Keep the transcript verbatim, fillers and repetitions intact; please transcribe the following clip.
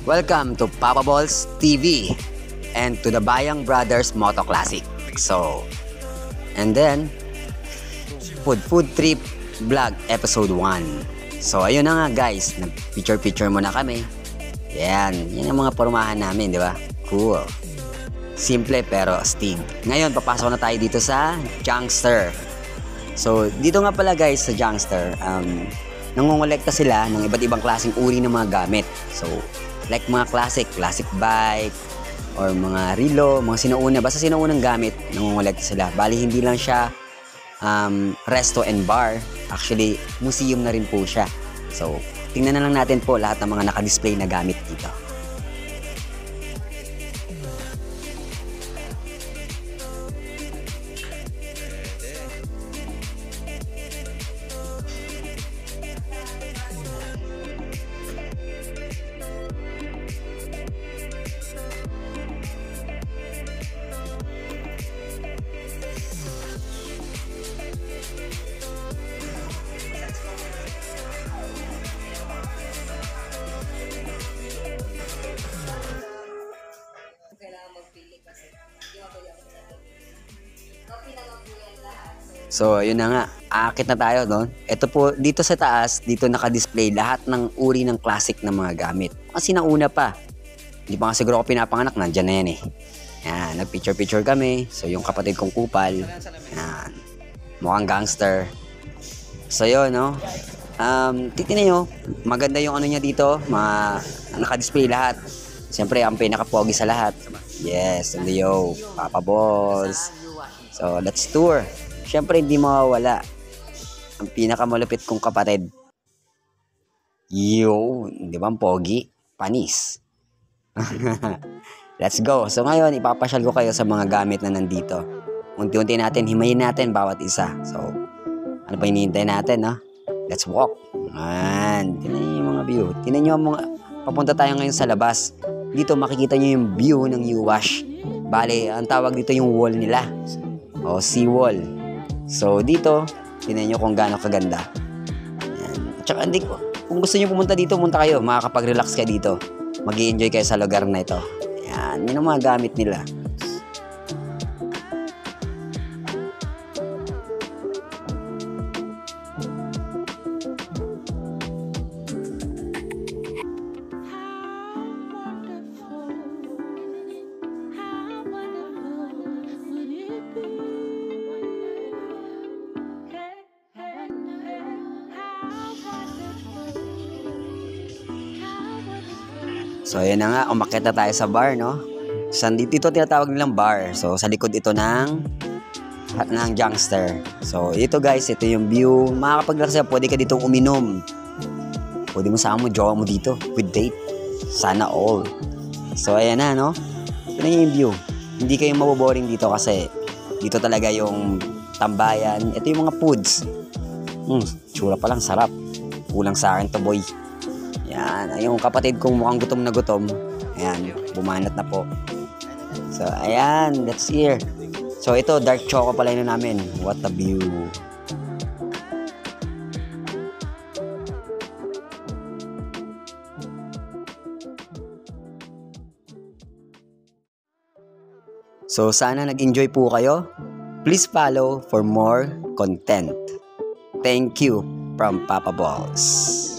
Welcome to Papa Balls T V and to the Bayang Brothers Moto Classic. So, and then, Food Food Trip Vlog Episode one. So, ayun na nga guys, nag-picture-picture muna kami. Yan, yan ang mga pormahan namin, di ba? Cool. Simple pero astig. Ngayon, papasok na tayo dito sa Junkster. So, dito nga pala guys sa Junkster, um, nangongolekta sila ng iba't ibang klaseng uri ng mga gamit. So, like mga classic, classic bike, or mga relo, mga sinauna, basta sinaunang gamit, nangongolekta sila. Bali, hindi lang siya um, resto and bar. Actually, museum na rin po siya. So, tingnan na lang natin po lahat ng mga naka-display na gamit dito. So, yun na nga. Aakit na tayo doon. Ito po, dito sa taas, dito naka-display lahat ng uri ng classic na mga gamit. Kasi nauna pa. Hindi pa nga siguro ako pinapanganak, nandyan na yan eh. Yan, nag-picture-picture kami. So, yung kapatid kong kupal. Yan. Mukhang gangster. So, yun, no? Um, titinan nyo, maganda yung ano niya dito. Mga, naka-display lahat. Siyempre, ang pinaka-pogi sa lahat. Yes, and yo, Papa Balls. So, let's tour. Siyempre, hindi mawawala ang pinakamalupit kong kapatid. Yo, di ba ang pogi? Panis. Let's go. So ngayon, ipapasyal ko kayo sa mga gamit na nandito. Unti-unti natin, himayin natin bawat isa. So, ano pa hinihintay natin, no? Let's walk. Man, tinan nyo yung mga view. Tinan nyo mga, papunta tayo ngayon sa labas. Dito makikita nyo yung view ng U-Wash. Bale, ang tawag dito yung wall nila. O, sea wall. So, dito, tinan nyo kung gaano kaganda. Yan. At saka, hindi, kung gusto nyo pumunta dito, pumunta kayo. Makakapag-relax kayo dito. Mag-i-enjoy kayo sa lugar na ito. Yan. Yan ang mga gamit nila. So, ayan na nga, umakyat na tayo sa bar, no? So, dito tinatawag nilang bar. So, sa likod ito ng, ng Junkster. So, ito guys, ito yung view. Makakapag-relax ka, pwede ka ditong uminom. Pwede mo sama mo, jowa mo dito, with date. Sana all. So, ayan na, no? Ito na yung view. Hindi kayo maboboring dito kasi dito talaga yung tambayan. Ito yung mga foods. Hmm, tsura pa lang, sarap. Kulang sa akin to, boy. Yan, yung kapatid kong mukhang gutom na gutom. Ayan, bumanat na po. So, ayan, that's here. So, ito, dark choco pala yun namin. What a view. So, sana nag-enjoy po kayo. Please follow for more content. Thank you from Papa Balls.